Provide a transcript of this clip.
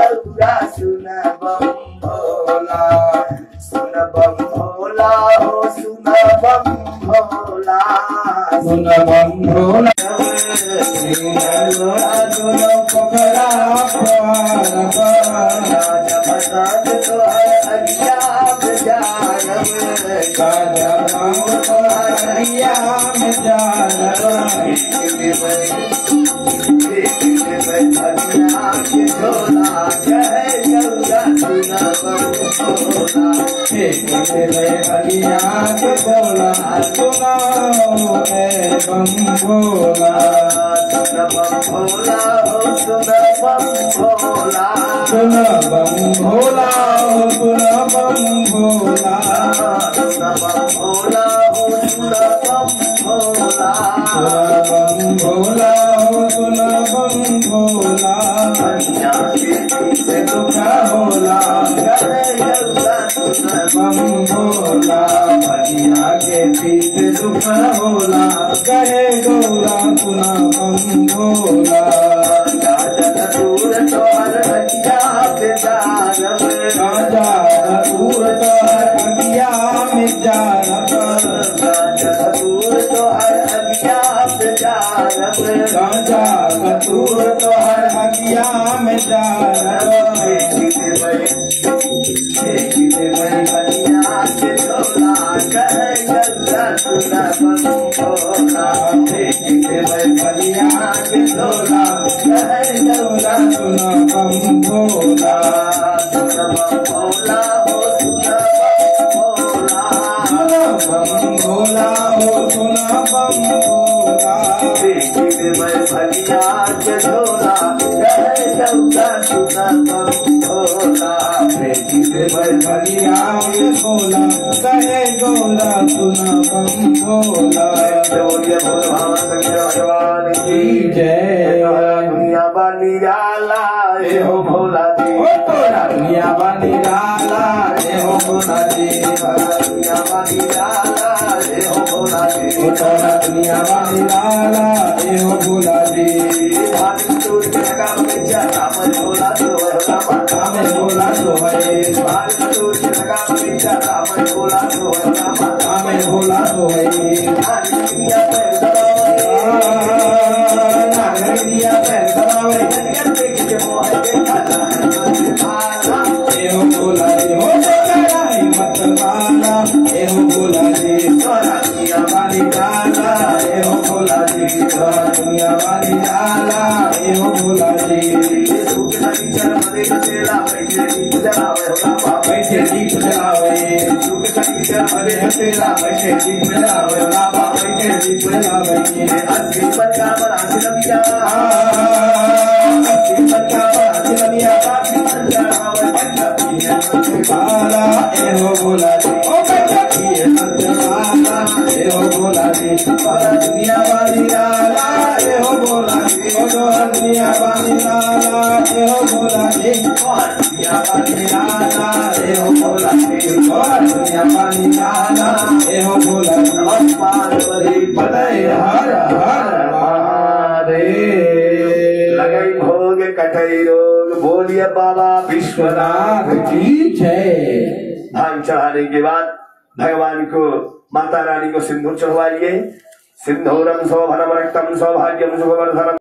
गौरा सुन बम भोला, सुन बम भोला हो सुन बम भोला, सुन बम भोला सुन पकड़ा पार जब तो अज्ञान जानव, में जानव झोला जय गौरा सुन बम भोला, हरिया के बोला सुनाओ है बम भोला, सुन बम भोला हो सुन बम भोला, सुन बम भोला हो सुन बम भोला, सुन बम भोला हो सुन बम भोला, बम भोला हो सुन बम भोला, कन्या के पीछे दुख होला जय गौरा सुन बम भोला, भैया के पीछे दुख होला कहे गौरा सुना बम भोला, दूर तोहर हटिया बेदारव, राजा दूर तो हटिया में जानव, दूर तोहर हटिया बेदारव, राजा दूर तो हटिया में जानव, बलिया के झोला जय गौरा सुन बम भोला, सुन बम भोला हो सुन बम भोला, सुन बम भोला हो सुन बम भोला, बलिया के झोला जय गौरा सुन बम भोला, बलिया के बोला कहे गौरा सुन बम भोला, भगवान की जय। दुनिया बनी जाला हो भोला जी, दुनिया बनी डाला हो भोला जी, दुनिया बनी जाला हो भोला जी, दुनिया बनी डाला हो भोला जी, भारी दूर के काम में जाता मैं भोला तो रामा, हमें भोला तो है, भारी दूर के काम में जाता मैं भोला तो रामा, हमें भोला तो है, दुनिया में नागरिया पैर दबावे के मोह के खाना एहो भोला जी हो जगरा हिम्मत वाला, एहो भोला जी दुनिया वाली डाला एहो भोला जी, दुनिया वाली डाला एहो भोला जी, बैठे दीप जलावे बैठे दीप जलावे बाबा बैठे दीप जलावे, बाला एहो भोला जी ओ बैठे बाला एहो भोला जी, दुनिया वाली डाला एहो भोला जी, ओ दुनिया वाली डाला एहो भोला जी, दुनिया वाली डाला एहो भोला जी, दुनिया वाली डाला एहो भोला जी, पार्वती पदय हर हर महादेव। लगई भोग कटई रोग बोलिए बाबा विश्वनाथ की जय। भांग चढ़ाने के बाद भगवान को माता रानी को सिंदूर चढ़वाइए। सिंधूरम सौभरम रक्तम सौभाग्यम शुभवर्धनम।